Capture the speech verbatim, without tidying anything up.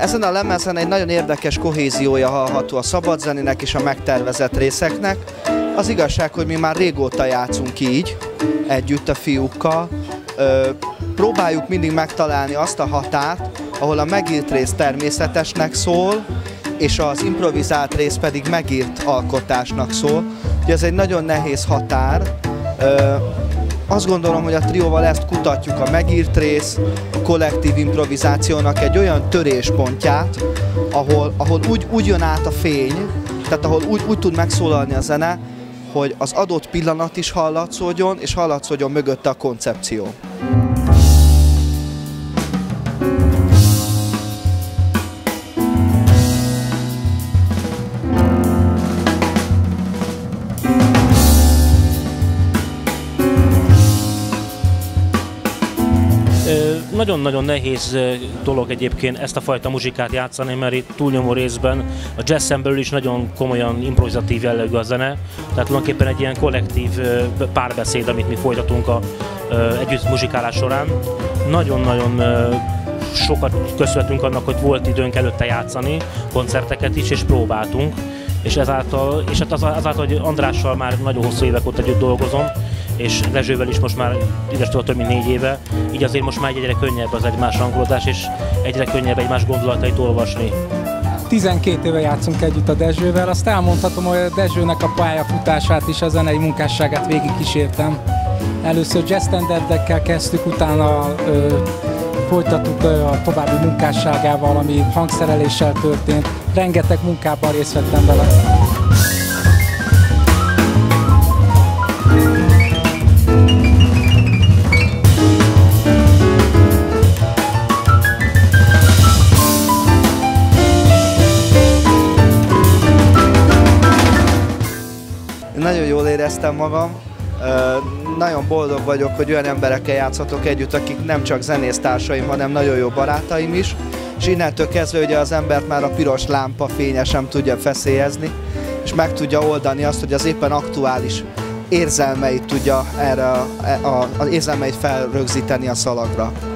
Ezen a lemezen egy nagyon érdekes kohéziója hallható a szabadzenének és a megtervezett részeknek. Az igazság, hogy mi már régóta játszunk így, együtt a fiúkkal. Próbáljuk mindig megtalálni azt a határt, ahol a megírt rész természetesnek szól, és az improvizált rész pedig megírt alkotásnak szól. Ugye ez egy nagyon nehéz határ. Azt gondolom, hogy a trióval ezt kutatjuk, a megírt rész, a kollektív improvizációnak egy olyan töréspontját, ahol, ahol úgy, úgy jön át a fény, tehát ahol úgy, úgy tud megszólalni a zene, hogy az adott pillanat is hallatszódjon, és hallatszódjon mögötte a koncepció. Nagyon-nagyon nehéz dolog egyébként ezt a fajta muzsikát játszani, mert itt túlnyomó részben a jazzen belül is nagyon komolyan improvizatív jellegű a zene, tehát tulajdonképpen egy ilyen kollektív párbeszéd, amit mi folytatunk a együtt muzsikálás során. Nagyon-nagyon sokat köszönhetünk annak, hogy volt időnk előtte játszani, koncerteket is, és próbáltunk, és ezáltal, és hát azáltal, hogy Andrással már nagyon hosszú évek óta együtt dolgozom, és Rezsővel is most már idestől több mint négy éve, így azért most már egyre könnyebb az egymás hangolódás, és egyre könnyebb egymás gondolatait olvasni. tizenkét éve játszunk együtt a Dezsővel, azt elmondhatom, hogy a Dezsőnek a pályafutását és a zenei munkásságát végigkísértem. Először jazz standardekkel kezdtük, utána ö, folytattuk ö, a további munkásságával, ami hangszereléssel történt. Rengeteg munkában részt vettem vele. Nagyon jól éreztem magam, nagyon boldog vagyok, hogy olyan emberekkel játszhatok együtt, akik nem csak zenésztársaim, hanem nagyon jó barátaim is, és innentől kezdve ugye az embert már a piros lámpa fénye sem tudja feszélyezni, és meg tudja oldani azt, hogy az éppen aktuális érzelmeit tudja erre a, a, az érzelmeit felrögzíteni a szalagra.